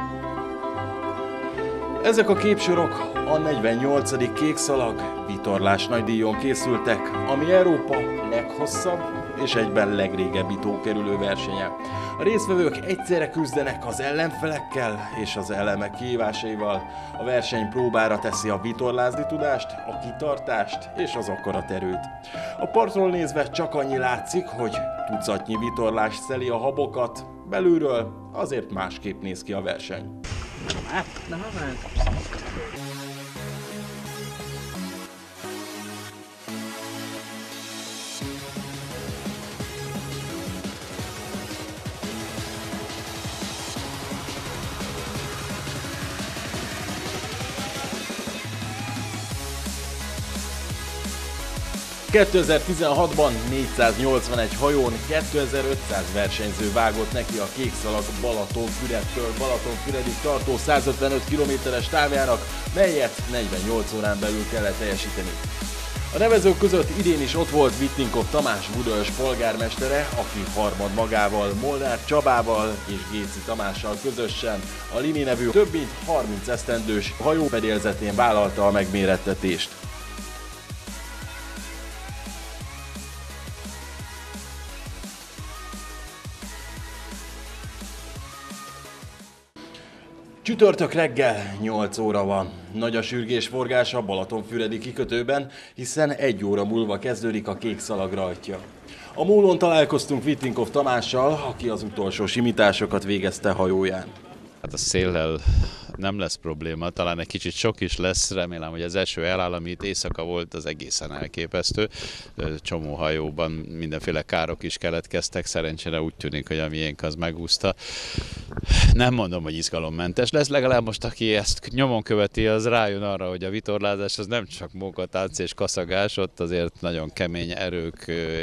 Ezek a képsorok a 48. Kékszalag vitorlás nagydíjon készültek, ami Európa leghosszabb és egyben legrégebbi tókerülő versenye. A résztvevők egyszerre küzdenek az ellenfelekkel és az elemek kihívásaival. A verseny próbára teszi a vitorlázni tudást, a kitartást és az akaraterőt. A partról nézve csak annyi látszik, hogy tucatnyi vitorlás szeli a habokat, belülről azért másképp néz ki a verseny. ...2016-ban 481 hajón 2500 versenyző vágott neki a Kékszalag Balatonfüredtől Balatonfüredig tartó 155 km-es távjának, melyet 48 órán belül kellett teljesíteni. A nevezők között idén is ott volt Vittinkov Tamás Budaörs polgármestere, aki harmad magával, Molnár Csabával és Géci Tamással közösen a Lini nevű több mint 30 esztendős hajó fedélzetén vállalta a megmérettetést. Csütörtök reggel 8 óra van. Nagy a sürgésforgás a Balatonfüredi kikötőben, hiszen 1 óra múlva kezdődik a Kékszalag rajtja. A mólón találkoztunk Vittinkov Tamással, aki az utolsó simításokat végezte hajóján. Hát a széllel nem lesz probléma, talán egy kicsit sok is lesz, remélem, hogy az eső eláll, ami itt éjszaka volt, az egészen elképesztő. Csomó hajóban mindenféle károk is keletkeztek, szerencsére úgy tűnik, hogy a miénk az megúszta. Nem mondom, hogy izgalommentes lesz, legalább most aki ezt nyomon követi, az rájön arra, hogy a vitorlázás az nem csak munkatánc és kaszagás, ott azért nagyon kemény erők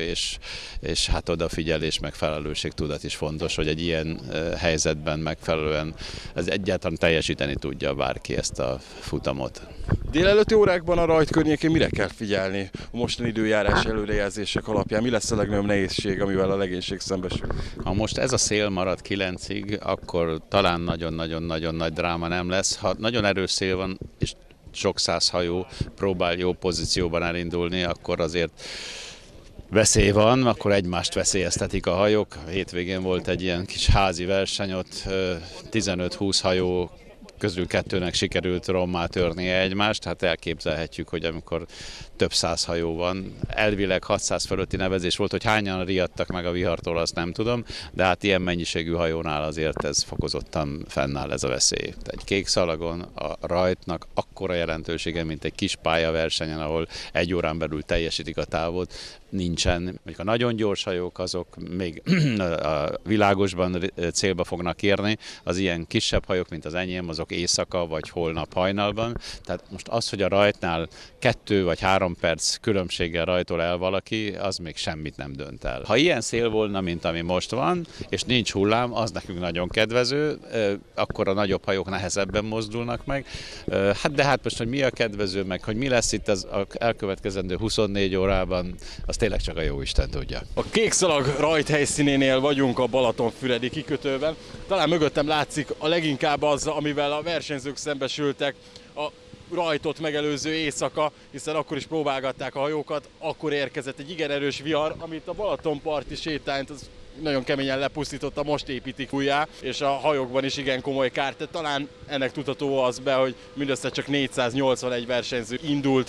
és hát odafigyelés, meg felelősségtudat is fontos, hogy egy ilyen helyzetben megfelelően ez egyáltalán teljesíteni tudja bárki ezt a futamot. Délelőtti órákban a rajt környékén mire kell figyelni a mostani időjárás előrejelzések alapján? Mi lesz a legnagyobb nehézség, amivel a legénység szembesül? Ha most ez a szél marad 9-ig, akkor talán nagyon-nagyon nagy dráma nem lesz. Ha nagyon erős szél van, és sok száz hajó próbál jó pozícióban elindulni, akkor azért veszély van, akkor egymást veszélyeztetik a hajók. Hétvégén volt egy ilyen kis házi verseny, ott 15-20 hajó közül 2-nek sikerült rommá törnie egymást, hát elképzelhetjük, hogy amikor több száz hajó van, elvileg 600 fölötti nevezés volt, hogy hányan riadtak meg a vihartól, azt nem tudom, de hát ilyen mennyiségű hajónál azért ez fokozottan fennáll ez a veszély. Egy Kékszalagon a rajtnak akkora jelentősége, mint egy kis pályaversenyen, ahol 1 órán belül teljesítik a távot, nincsen. Mondjuk a nagyon gyors hajók azok még a világosban célba fognak érni, az ilyen kisebb hajók, mint az enyém, azok éjszaka vagy holnap hajnalban. Tehát most az, hogy a rajtnál 2 vagy 3 perc különbséggel rajtol el valaki, az még semmit nem dönt el. Ha ilyen szél volna, mint ami most van, és nincs hullám, az nekünk nagyon kedvező, akkor a nagyobb hajók nehezebben mozdulnak meg. De hát most, hogy mi a kedvező, meg hogy mi lesz itt az elkövetkezendő 24 órában, az tényleg csak a jóisten tudja. A Kékszalag rajt helyszínénél vagyunk a Balatonfüredi kikötőben. Talán mögöttem látszik a leginkább az, amivel a versenyzők szembesültek a rajtot megelőző éjszaka, hiszen akkor is próbálgatták a hajókat, akkor érkezett egy igen erős vihar, amit a Balatonparti sétányt az nagyon keményen lepusztította, most építik újjá, és a hajókban is igen komoly kárt. Tehát talán ennek tudható az be, hogy mindössze csak 481 versenyző indult.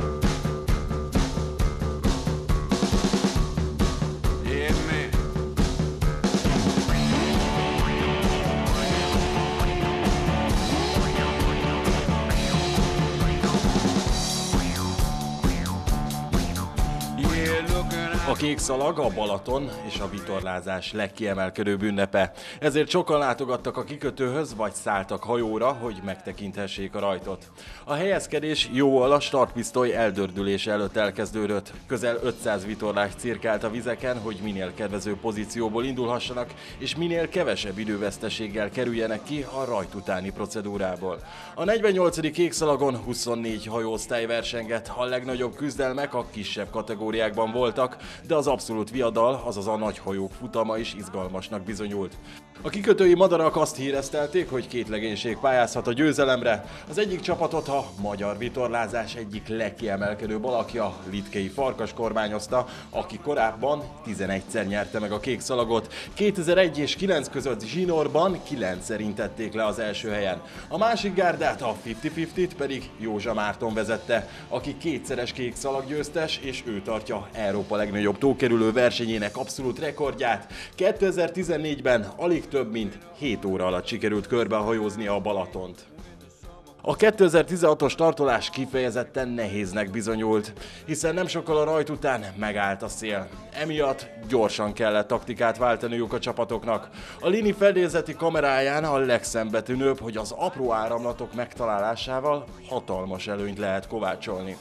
A Kékszalag a Balaton és a vitorlázás legkiemelkedőbb ünnepe. Ezért sokan látogattak a kikötőhöz, vagy szálltak hajóra, hogy megtekinthessék a rajtot. A helyezkedés jóval a startpisztoly eldördülése előtt elkezdődött. Közel 500 vitorlás cirkált a vizeken, hogy minél kedvező pozícióból indulhassanak, és minél kevesebb időveszteséggel kerüljenek ki a rajt utáni procedúrából. A 48. Kékszalagon 24 hajóosztály versengett, a legnagyobb küzdelmek a kisebb kategóriákban voltak, de az abszolút viadal, azaz a nagyhajók futama is izgalmasnak bizonyult. A kikötői madarak azt híreztelték, hogy két legénység pályázhat a győzelemre. Az egyik csapatot a magyar vitorlázás egyik legkiemelkedőbb alakja, Litkei Farkas kormányozta, aki korábban 11-szer nyerte meg a kék szalagot. 2001 és 9 között zsinórban 9-szer intették le az első helyen. A másik gárdát, a 50-50-t pedig Józsa Márton vezette, aki kétszeres kék szalaggyőztes, és ő tartja Európa legnagyobb tókerülő versenyének abszolút rekordját. 2014-ben alig több mint 7 óra alatt sikerült körbehajózni a Balatont. A 2016-os tartolás kifejezetten nehéznek bizonyult, hiszen nem sokkal a rajt után megállt a szél. Emiatt gyorsan kellett taktikát váltaniuk a csapatoknak. A Lini fedélzeti kameráján a legszembetűnőbb, hogy az apró áramlatok megtalálásával hatalmas előnyt lehet kovácsolni.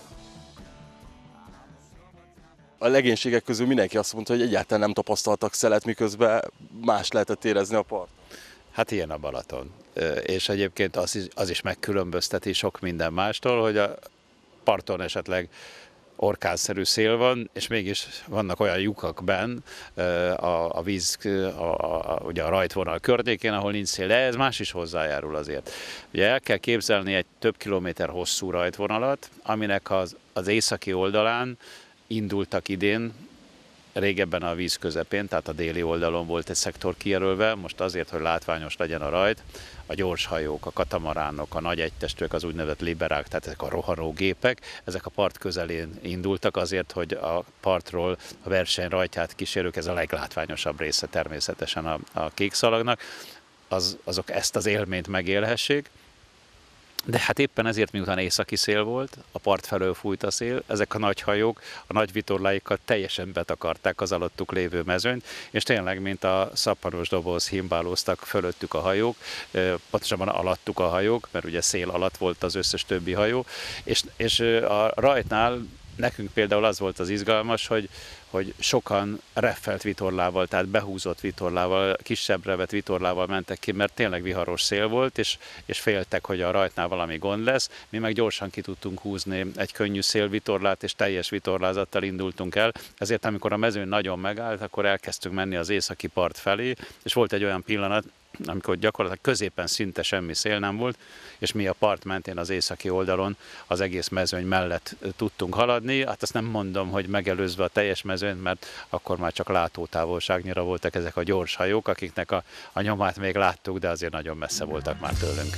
A legénységek közül mindenki azt mondta, hogy egyáltalán nem tapasztaltak szelet, miközben más lehetett érezni a part. Hát ilyen a Balaton. És egyébként az is megkülönbözteti sok minden mástól, hogy a parton esetleg orkánszerű szél van, és mégis vannak olyan lyukak benn a víz, ugye a rajtvonal környékén, ahol nincs szél, de ez más is hozzájárul azért. Ugye el kell képzelni egy több kilométer hosszú rajtvonalat, aminek az északi oldalán indultak idén, régebben a víz közepén, tehát a déli oldalon volt egy szektor kijelölve, most azért, hogy látványos legyen a rajt, a gyorshajók, a katamaránok, a nagy egytestők, az úgynevezett liberák, tehát ezek a rohanógépek, ezek a part közelén indultak azért, hogy a partról a verseny rajtját kísérők, ez a leglátványosabb része természetesen a kék szalagnak, azok ezt az élményt megélhessék. De hát éppen ezért, miután északi szél volt, a part felől fújt a szél, ezek a nagy hajók a nagy vitorláikkal teljesen betakarták az alattuk lévő mezőnyt, és tényleg, mint a szappanos doboz himbálóztak fölöttük a hajók, pontosabban alattuk a hajók, mert ugye szél alatt volt az összes többi hajó, és a rajtnál nekünk például az volt az izgalmas, hogy sokan reffelt vitorlával, tehát behúzott vitorlával, kisebbre vett vitorlával mentek ki, mert tényleg viharos szél volt, és féltek, hogy a rajtnál valami gond lesz. Mi meg gyorsan ki tudtunk húzni egy könnyű szélvitorlát, és teljes vitorlázattal indultunk el. Ezért amikor a mezőn nagyon megállt, akkor elkezdtünk menni az északi part felé, és volt egy olyan pillanat, amikor gyakorlatilag középen szinte semmi szél nem volt, és mi a part mentén az északi oldalon az egész mezőny mellett tudtunk haladni. Hát azt nem mondom, hogy megelőzve a teljes mezőnyt, mert akkor már csak látótávolságnyira voltak ezek a gyors hajók, akiknek a nyomát még láttuk, de azért nagyon messze voltak már tőlünk.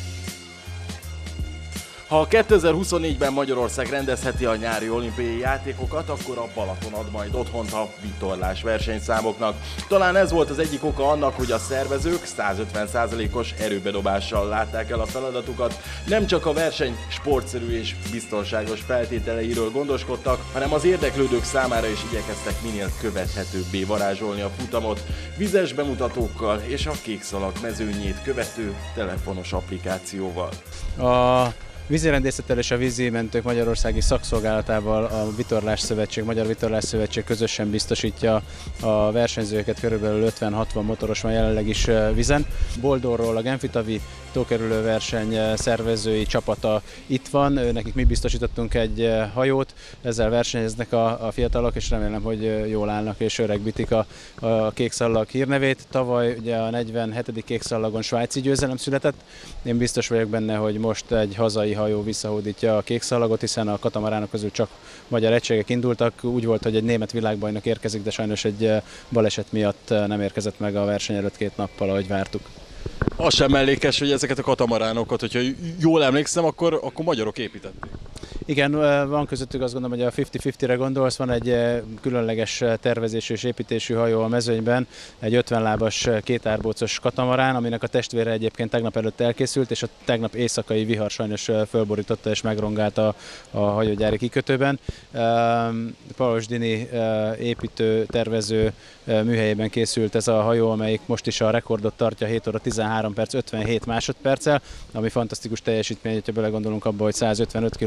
Ha 2024-ben Magyarország rendezheti a nyári olimpiai játékokat, akkor a Balaton ad majd otthont a vitorlás versenyszámoknak. Talán ez volt az egyik oka annak, hogy a szervezők 150%-os erőbedobással látták el a feladatukat. Nem csak a verseny sportszerű és biztonságos feltételeiről gondoskodtak, hanem az érdeklődők számára is igyekeztek minél követhetőbbé varázsolni a futamot, vizes bemutatókkal és a kék szalag mezőnyét követő telefonos applikációval. A vízirendészettel és a vízimentők Magyarországi Szakszolgálatával a Vitorlás Szövetség, Magyar Vitorlás Szövetség közösen biztosítja a versenyzőket, körülbelül 50-60 motoros van jelenleg is vízen. Boldorról a Genfitavi tókerülő verseny szervezői csapata itt van, nekik mi biztosítottunk egy hajót, ezzel versenyeznek a fiatalok, és remélem, hogy jól állnak és öregbítik a kék szallag hírnevét. Tavaly ugye a 47. kék szallagon svájci győzelem született, én biztos vagyok benne, hogy most egy hazai hajó visszahódítja a kék szallagot, hiszen a katamaránok közül csak magyar egységek indultak. Úgy volt, hogy egy német világbajnok érkezik, de sajnos egy baleset miatt nem érkezett meg a verseny előtt 2 nappal, ahogy vártuk. Az sem mellékes, hogy ezeket a katamaránokat, hogyha jól emlékszem, akkor magyarok építették. Igen, van közöttük, azt gondolom, hogy a 50-50-re gondolsz, van egy különleges tervezésű és építésű hajó a mezőnyben, egy 50 lábas kétárbócos katamarán, aminek a testvére egyébként tegnap előtt elkészült, és a tegnap éjszakai vihar sajnos fölborította és megrongálta a hajógyári kikötőben. Palos Dini építő, tervező műhelyében készült ez a hajó, amelyik most is a rekordot tartja 7 óra 13 perc 57 másodperccel, ami fantasztikus teljesítmény, hogyha belegondolunk abba, hogy 155 kilométert kell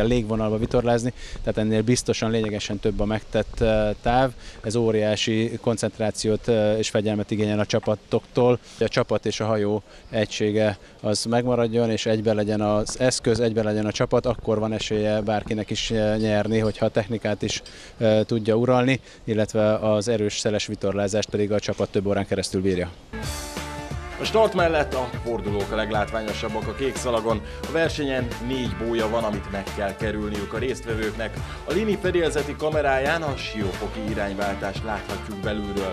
kell légvonalba vitorlázni, tehát ennél biztosan lényegesen több a megtett táv. Ez óriási koncentrációt és fegyelmet igényel a csapatoktól. A csapat és a hajó egysége az megmaradjon, és egyben legyen az eszköz, egyben legyen a csapat, akkor van esélye bárkinek is nyerni, hogyha a technikát is tudja uralni, illetve az erős szeles vitorlázást pedig a csapat több órán keresztül bírja. A start mellett a fordulók a leglátványosabbak a kékszalagon. A versenyen 4 bólya van, amit meg kell kerülniük a résztvevőknek. A Lini fedélzeti kameráján a siófoki irányváltást láthatjuk belülről.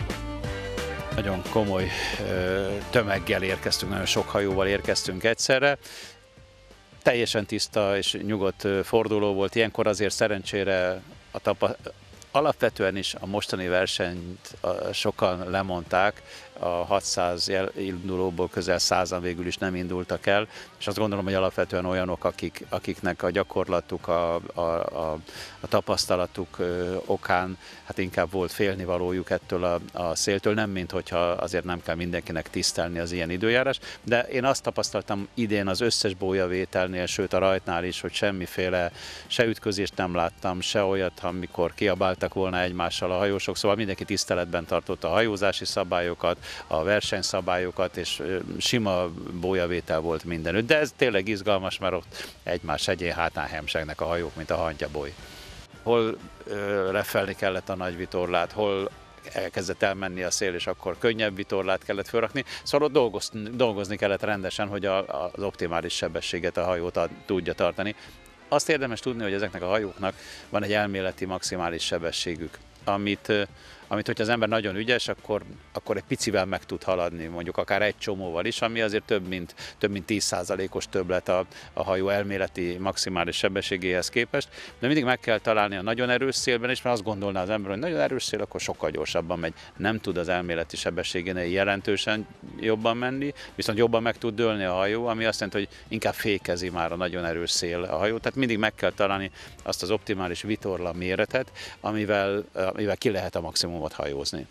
Nagyon komoly tömeggel érkeztünk, nagyon sok hajóval érkeztünk egyszerre. Teljesen tiszta és nyugodt forduló volt, ilyenkor azért szerencsére alapvetően is a mostani versenyt sokan lemondták, a 600 indulóból közel 100-an végül is nem indultak el, és azt gondolom, hogy alapvetően olyanok, akiknek a gyakorlatuk, a tapasztalatuk okán hát inkább volt félnivalójuk ettől a széltől, nem mint hogyha azért nem kell mindenkinek tisztelni az ilyen időjárás, de én azt tapasztaltam idén az összes bólyavételnél, sőt a rajtnál is, hogy semmiféle se ütközést nem láttam, se olyat, amikor kiabáltak volna egymással a hajósok, szóval mindenki tiszteletben tartotta a hajózási szabályokat, a versenyszabályokat, és sima bólyavétel volt mindenütt. De ez tényleg izgalmas, mert ott egymás egyén hátán hemsegnek a hajók, mint a hantyaboly. Hol lefelni kellett a nagy vitorlát, hol elkezdett elmenni a szél, és akkor könnyebb vitorlát kellett felrakni. Szóval ott dolgozni kellett rendesen, hogy az optimális sebességet a hajót tudja tartani. Azt érdemes tudni, hogy ezeknek a hajóknak van egy elméleti maximális sebességük, amit hogyha az ember nagyon ügyes, akkor egy picivel meg tud haladni, mondjuk akár egy csomóval is, ami azért több mint 10%-os többlet a hajó elméleti maximális sebességéhez képest, de mindig meg kell találni a nagyon erős szélben is, mert azt gondolná az ember, hogy nagyon erős szél, akkor sokkal gyorsabban megy. Nem tud az elméleti sebességénél jelentősen jobban menni, viszont jobban meg tud dőlni a hajó, ami azt jelenti, hogy inkább fékezi már a nagyon erős szél a hajó. Tehát mindig meg kell találni azt az optimális vitorla méretet, amivel ki lehet a maximumot hajózni.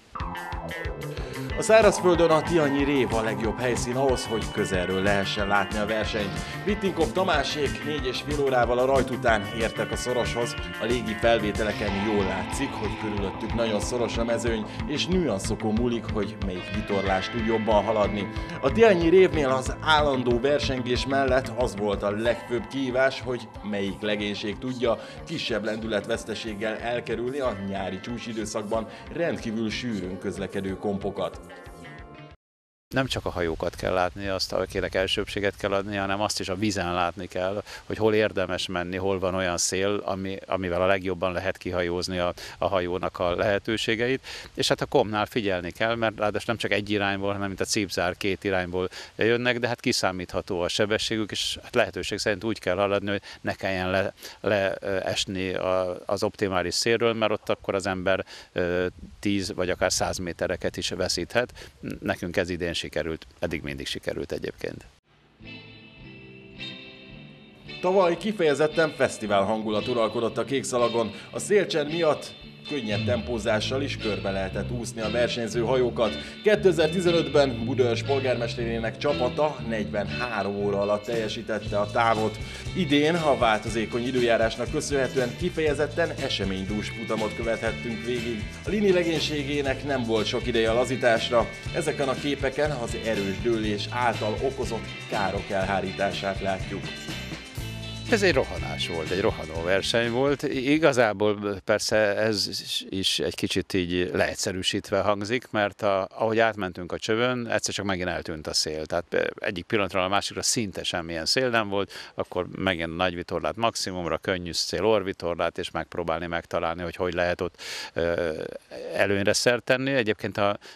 A szárazföldön a Tihanyi rév a legjobb helyszín ahhoz, hogy közelről lehessen látni a versenyt. Vittinkov Tamásék 4,5 órával a rajt után értek a szoroshoz. A légi felvételeken jól látszik, hogy körülöttük nagyon szoros a mezőny, és nüanszokon múlik, hogy melyik vitorlás tud jobban haladni. A Tihanyi révnél az állandó versengés mellett az volt a legfőbb kihívás, hogy melyik legénység tudja kisebb lendületveszteséggel elkerülni a nyári csúcsidőszakban rendkívül sűrűn közlekedő kompokat. Nem csak a hajókat kell látni, azt akinek elsőbbséget kell adni, hanem azt is a vízen látni kell, hogy hol érdemes menni, hol van olyan szél, amivel a legjobban lehet kihajózni a hajónak a lehetőségeit. És hát a komnál figyelni kell, mert ráadásul nem csak egy irányból, hanem mint a cipzár 2 irányból jönnek, de hát kiszámítható a sebességük, és hát lehetőség szerint úgy kell haladni, hogy ne kelljen leesni az optimális szélről, mert ott akkor az ember 10 vagy akár 100 métereket is veszíthet. Nekünk ez idén sikerült, eddig mindig sikerült egyébként. Tavaly kifejezetten fesztivál hangulat uralkodott a kékszalagon. A szélcsend miatt könnyebb tempózással is körbe lehetett úszni a versenyző hajókat. 2015-ben Budaörs polgármesterének csapata 43 óra alatt teljesítette a távot. Idén a változékony időjárásnak köszönhetően kifejezetten eseménydús futamot követhettünk végig. A Lini legénységének nem volt sok ideje a lazításra. Ezeken a képeken az erős dőlés által okozott károk elhárítását látjuk. Ez egy rohanás volt, egy rohanó verseny volt. Igazából persze ez is egy kicsit így leegyszerűsítve hangzik, mert ahogy átmentünk a csövön, egyszer csak megint eltűnt a szél. Tehát egyik pillanatról a másikra szinte semmilyen szél nem volt, akkor megint nagy vitorlát maximumra, könnyű szél orvitorlát, és megpróbálni megtalálni, hogy lehet ott előnyre szert tenni. Egyébként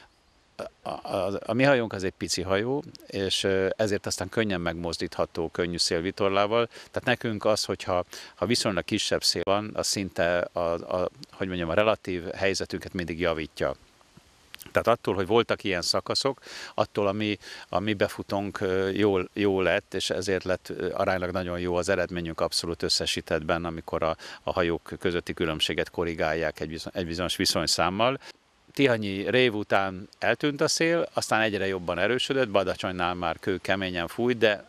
a mi hajónk az egy pici hajó, és ezért aztán könnyen megmozdítható könnyű szélvitorlával. Tehát nekünk az, hogyha viszonylag kisebb szél van, az szinte a relatív helyzetünket mindig javítja. Tehát attól, hogy voltak ilyen szakaszok, attól a mi befutónk jó lett, és ezért lett aránylag nagyon jó az eredményünk abszolút összesítettben, amikor a hajók közötti különbséget korrigálják egy bizonyos viszonyszámmal. Tihanyi rév után eltűnt a szél, aztán egyre jobban erősödött, Badacsonynál már kőkeményen fújt, de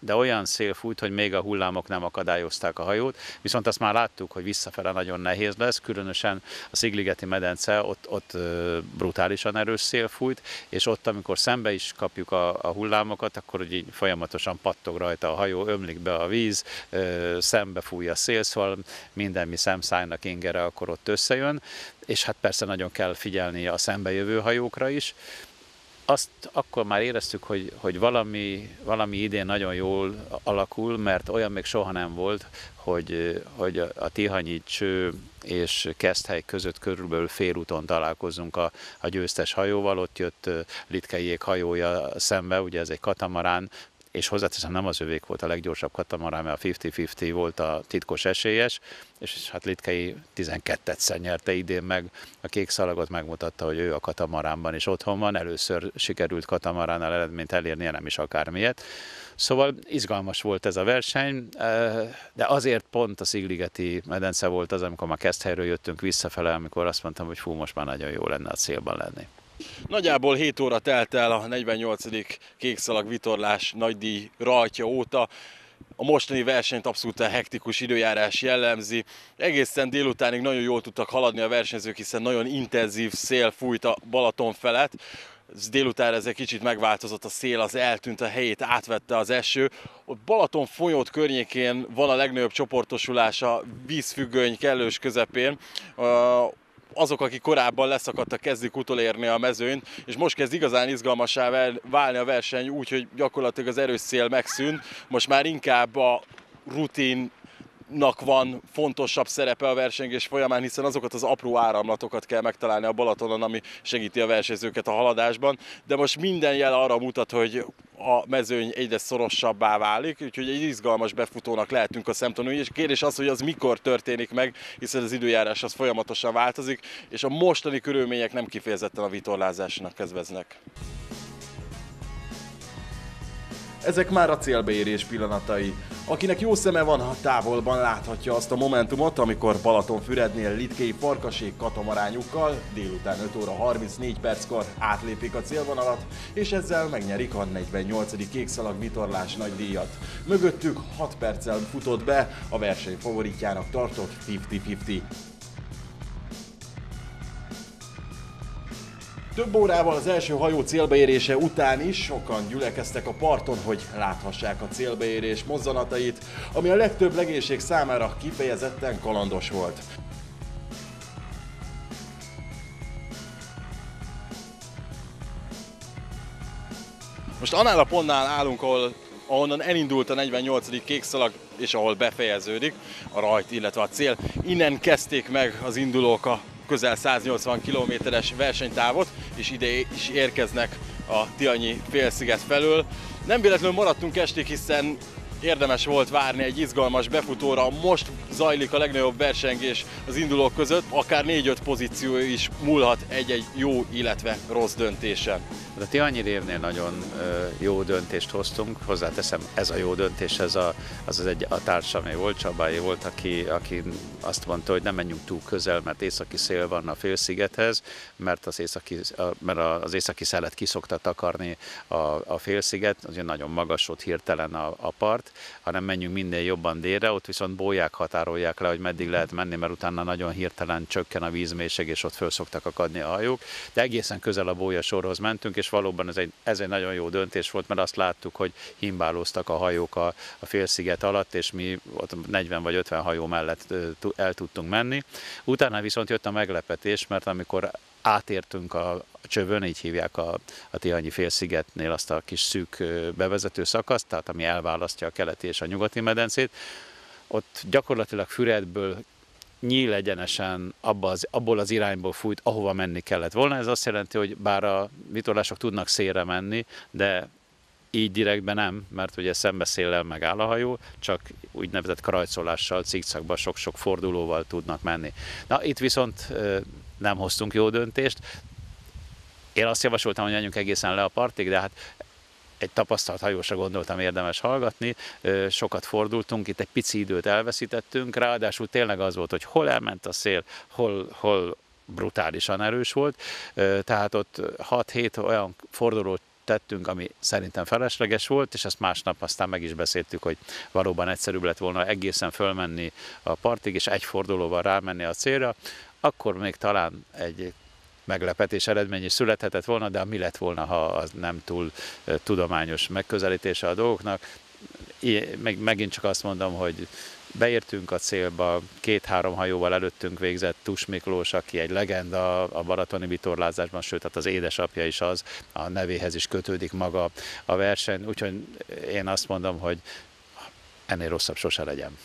de olyan szél fújt, hogy még a hullámok nem akadályozták a hajót, viszont azt már láttuk, hogy visszafele nagyon nehéz lesz, különösen a Szigligeti medence, ott brutálisan erős szél fújt, és ott, amikor szembe is kapjuk a hullámokat, akkor ugye így folyamatosan pattog rajta a hajó, ömlik be a víz, szembe fúj a szél, szóval minden, mi szemszájnak ingere, akkor ott összejön, és hát persze nagyon kell figyelni a szembejövő hajókra is. Azt akkor már éreztük, hogy valami idén nagyon jól alakul, mert olyan még soha nem volt, hogy a Tihanyi Cső és Keszthely között körülbelül félúton találkozunk a győztes hajóval. Ott jött Litkeiék hajója szembe, ugye ez egy katamarán, és hozzáteszem, nem az övék volt a leggyorsabb katamarán, mert a 50-50 volt a titkos esélyes, és hát Litkei 12-szer nyerte idén meg, a kék szalagot megmutatta, hogy ő a katamaránban is otthon van, először sikerült katamaránnal eredményt elérnie, nem is akármilyet. Szóval izgalmas volt ez a verseny, de azért pont a Szigligeti medence volt az, amikor már Keszthelyről jöttünk visszafele, amikor azt mondtam, hogy fú, most már nagyon jó lenne a célban lenni. Nagyjából 7 óra telt el a 48. kékszalag vitorlás nagydíj rajtja óta. A mostani versenyt abszolút a hektikus időjárás jellemzi. Egészen délutánig nagyon jól tudtak haladni a versenyzők, hiszen nagyon intenzív szél fújt a Balaton felett. Délután ez egy kicsit megváltozott, a szél az eltűnt, a helyét átvette az eső. Ott Balaton folyót környékén van a legnagyobb csoportosulás a vízfüggöny kellős közepén. Azok, akik korábban leszakadtak, kezdik utolérni a mezőnyt, és most kezd igazán izgalmassá válni a verseny úgy, hogy gyakorlatilag az erős szél megszűnt. Most már inkább a rutinnak van fontosabb szerepe a versengés folyamán, hiszen azokat az apró áramlatokat kell megtalálni a Balatonon, ami segíti a versenyzőket a haladásban. De most minden jel arra mutat, hogy a mezőny egyre szorosabbá válik, úgyhogy egy izgalmas befutónak lehetünk a szemtanúi, és kérdés az, hogy az mikor történik meg, hiszen az időjárás az folyamatosan változik, és a mostani körülmények nem kifejezetten a vitorlázásnak kedveznek. Ezek már a célbeérés pillanatai. Akinek jó szeme van, ha távolban láthatja azt a momentumot, amikor Balatonfürednél Litkei farkasék katamarányukkal délután 5 óra 34 perckor átlépik a célvonalat, és ezzel megnyerik a 48. kékszalag vitorlás nagydíjat. Mögöttük 6 perccel futott be a verseny favoritjának tartott 50-50. Több órával az első hajó célbeérése után is sokan gyülekeztek a parton, hogy láthassák a célbeérés mozzanatait, ami a legtöbb legénység számára kifejezetten kalandos volt. Most annál a pontnál állunk, ahonnan elindult a 48. kékszalag, és ahol befejeződik a rajt, illetve a cél. Innen kezdték meg az indulók a közel 180 kilométeres versenytávot, és ide is érkeznek a Tihanyi félsziget felől. Nem véletlenül maradtunk estig, hiszen érdemes volt várni egy izgalmas befutóra. Most zajlik a legnagyobb versengés az indulók között, akár 4-5 pozíció is múlhat egy-egy jó, illetve rossz döntésen. A Tihanyi révnél nagyon jó döntést hoztunk, hozzáteszem, ez a jó döntés, a társamé volt, Csabáé volt, aki azt mondta, hogy nem menjünk túl közel, mert északi szél van a félszigethez, mert az északi szelet ki szokta takarni a félsziget, azért nagyon magas ott hirtelen a part, hanem menjünk minden jobban délre, ott viszont bóják határolják le, hogy meddig lehet menni, mert utána nagyon hirtelen csökken a vízmélység, és ott föl szoktak akadni a hajók, de egészen közel a bólyasorhoz mentünk, és valóban ez egy nagyon jó döntés volt, mert azt láttuk, hogy himbálóztak a hajók a félsziget alatt, és mi ott 40 vagy 50 hajó mellett el tudtunk menni. Utána viszont jött a meglepetés, mert amikor átértünk a csövön, így hívják a Tihanyi félszigetnél azt a kis szűk bevezető szakaszt, tehát ami elválasztja a keleti és a nyugati medencét, ott gyakorlatilag Füredből nyíl egyenesen abból az irányból fújt, ahova menni kellett volna. Ez azt jelenti, hogy bár a vitorlások tudnak szélre menni, de így direktben nem, mert ugye szembeszéllel megáll a hajó, csak úgynevezett krajcolással, cikcakban sok-sok fordulóval tudnak menni. Na, itt viszont nem hoztunk jó döntést. Én azt javasoltam, hogy menjünk egészen le a partig, de hát egy tapasztalt hajósra gondoltam, érdemes hallgatni, sokat fordultunk, itt egy pici időt elveszítettünk, ráadásul tényleg az volt, hogy hol elment a szél, hol brutálisan erős volt, tehát ott 6-7 olyan fordulót tettünk, ami szerintem felesleges volt, és ezt másnap aztán meg is beszéltük, hogy valóban egyszerűbb lett volna egészen fölmenni a partig, és egy fordulóval rámenni a célra, akkor még talán egy meglepetés eredmény is születhetett volna, de mi lett volna, ha az nem túl tudományos megközelítése a dolgoknak. Megint csak azt mondom, hogy beértünk a célba, 2-3 hajóval előttünk végzett Tus Miklós, aki egy legenda a balatoni vitorlázásban, sőt, hát az édesapja is az, a nevéhez is kötődik maga a verseny, úgyhogy én azt mondom, hogy ennél rosszabb sose legyen.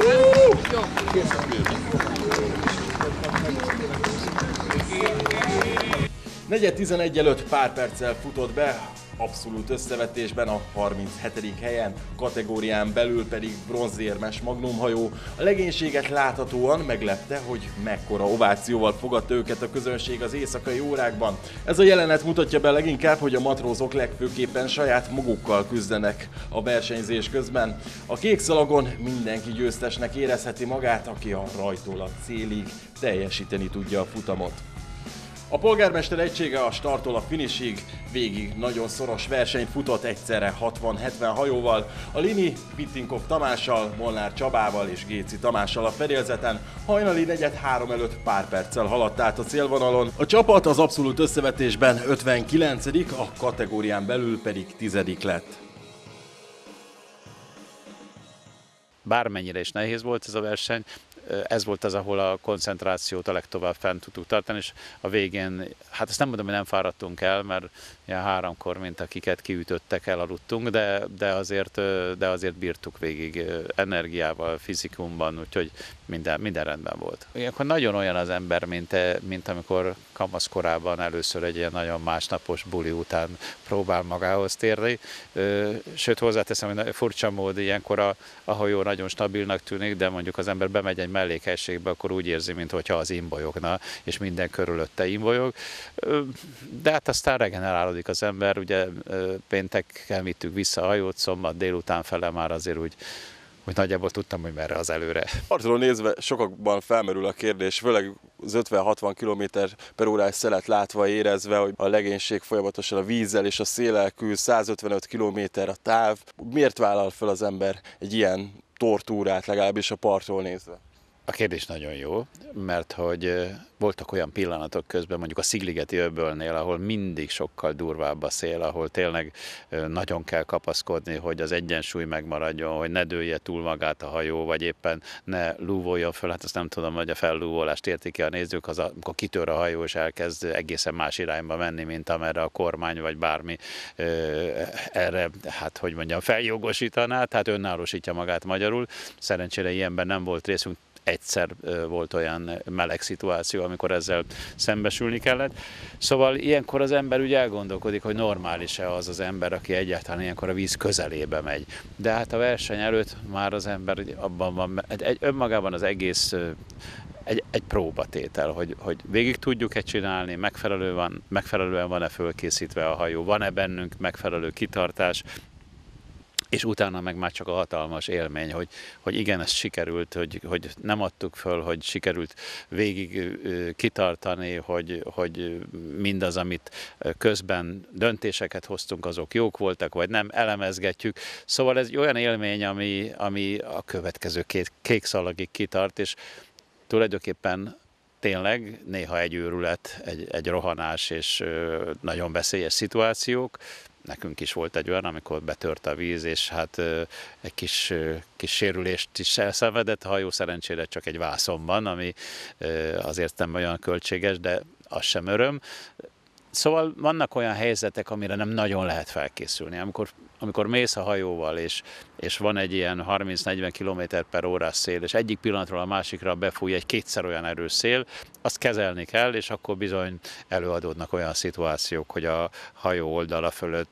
Negyed 11 előtt pár perccel futott be, abszolút összevetésben a 37. helyen, kategórián belül pedig bronzérmes magnumhajó. A legénységet láthatóan meglepte, hogy mekkora ovációval fogadta őket a közönség az éjszakai órákban. Ez a jelenet mutatja be leginkább, hogy a matrózok legfőképpen saját magukkal küzdenek a versenyzés közben. A kék szalagon mindenki győztesnek érezheti magát, aki a rajtól a célig teljesíteni tudja a futamot. A polgármester egysége a starttól a finishig végig nagyon szoros versenyt futott egyszerre 60-70 hajóval, a Lini Pittinkov Tamással, Molnár Csabával és Géci Tamással a fedélzeten, hajnali negyed 3 előtt pár perccel haladt át a célvonalon. A csapat az abszolút összevetésben 59., a kategórián belül pedig 10. lett. Bármennyire is nehéz volt ez a verseny, ez volt az, ahol a koncentrációt a legtovább fent tudtuk tartani, és a végén, hát ezt nem mondom, hogy nem fáradtunk el, mert ilyen 3-kor, mint akiket kiütöttek, elaludtunk, de azért bírtuk végig energiával, fizikumban, úgyhogy minden rendben volt. Ilyenkor nagyon olyan az ember, mint amikor kamaszkorában először egy ilyen nagyon másnapos buli után próbál magához térni. Sőt, hozzáteszem, hogy furcsa mód, ilyenkor a hajó nagyon stabilnak tűnik, de mondjuk az ember bemegy egy mellékhelységbe, akkor úgy érzi, mintha az imbolyogna, és minden körülötte imbolyog. De hát aztán regenerálódik az ember, ugye pénteken vittük vissza a hajót, szombat délután fele már azért úgy nagyjából tudtam, hogy merre az előre. Partról nézve sokakban felmerül a kérdés, főleg az 50-60 km/h szelet látva, érezve, hogy a legénység folyamatosan a vízzel és a széllel küzd, 155 km a táv. Miért vállal fel az ember egy ilyen tortúrát, legalábbis a partról nézve? A kérdés nagyon jó, mert hogy voltak olyan pillanatok közben, mondjuk a Szigligeti öbölnél, ahol mindig sokkal durvább a szél, ahol tényleg nagyon kell kapaszkodni, hogy az egyensúly megmaradjon, hogy ne dőlje túl magát a hajó, vagy éppen ne lúvoljon föl. Hát azt nem tudom, hogy a fellúvolást értik ki a nézők, amikor kitör a hajó és elkezd egészen más irányba menni, mint amerre a kormány vagy bármi erre, hát hogy mondjam, feljogosítaná, tehát önállósítja magát magyarul. Szerencsére ilyenben nem volt részünk. Egyszer volt olyan meleg szituáció, amikor ezzel szembesülni kellett. Szóval ilyenkor az ember úgy elgondolkodik, hogy normális-e az az ember, aki egyáltalán ilyenkor a víz közelébe megy. De hát a verseny előtt már az ember abban van, önmagában az egész egy próbatétel, hogy végig tudjuk-e csinálni, megfelelően van-e fölkészítve a hajó, van-e bennünk megfelelő kitartás, és utána meg már csak a hatalmas élmény, hogy igen, ez sikerült, hogy nem adtuk föl, hogy sikerült végig kitartani, hogy mindaz, amit közben döntéseket hoztunk, azok jók voltak, vagy nem, elemezgetjük. Szóval ez egy olyan élmény, ami a következő kék szalagig kitart, és tulajdonképpen tényleg néha egy őrület, egy rohanás és nagyon veszélyes szituációk. Nekünk is volt egy olyan, amikor betört a víz, és hát egy kis sérülést is elszenvedett. A hajó szerencsére csak egy vászonban, ami azért nem olyan költséges, de az sem öröm. Szóval vannak olyan helyzetek, amire nem nagyon lehet felkészülni. Amikor mész a hajóval, és van egy ilyen 30-40 km/h szél, és egyik pillanatról a másikra befúj egy kétszer olyan erős szél, azt kezelni kell, és akkor bizony előadódnak olyan szituációk, hogy a hajó oldala fölött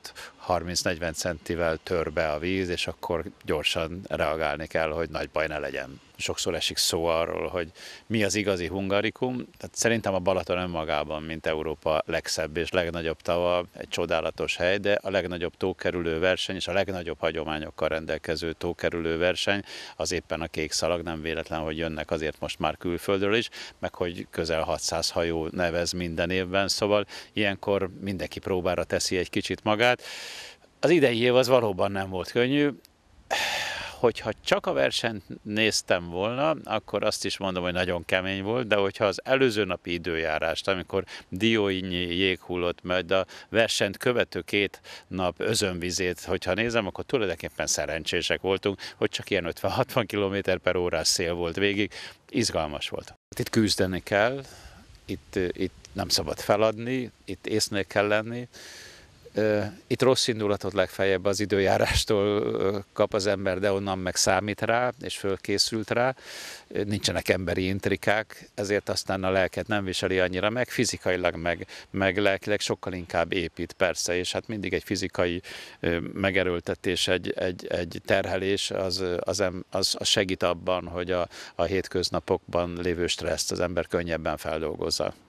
30-40 centivel tör be a víz, és akkor gyorsan reagálni kell, hogy nagy baj ne legyen. Sokszor esik szó arról, hogy mi az igazi hungarikum. Tehát szerintem a Balaton önmagában, mint Európa legszebb és legnagyobb tava, egy csodálatos hely, de a legnagyobb tókerülő verseny és a legnagyobb hagyományokkal rendelkező tókerülő verseny az éppen a kék szalag, nem véletlen, hogy jönnek azért most már külföldről is, meg hogy közel 600 hajó nevez minden évben, szóval ilyenkor mindenki próbára teszi egy kicsit magát. Az idei év az valóban nem volt könnyű. Hogyha csak a versenyt néztem volna, akkor azt is mondom, hogy nagyon kemény volt, de hogyha az előző napi időjárást, amikor dióinyi jég hullott, majd a versenyt követő 2 nap özönvizét, hogyha nézem, akkor tulajdonképpen szerencsések voltunk, hogy csak ilyen 50-60 km/h szél volt végig, izgalmas volt. Itt küzdeni kell, itt nem szabad feladni, itt észnél kell lenni. Itt rossz indulatot legfeljebb az időjárástól kap az ember, de onnan meg számít rá, és fölkészült rá. Nincsenek emberi intrikák, ezért aztán a lelket nem viseli annyira meg, fizikailag meg lelkileg sokkal inkább épít, persze, és hát mindig egy fizikai megerőltetés, egy terhelés, az segít abban, hogy a hétköznapokban lévő stresszt az ember könnyebben feldolgozza.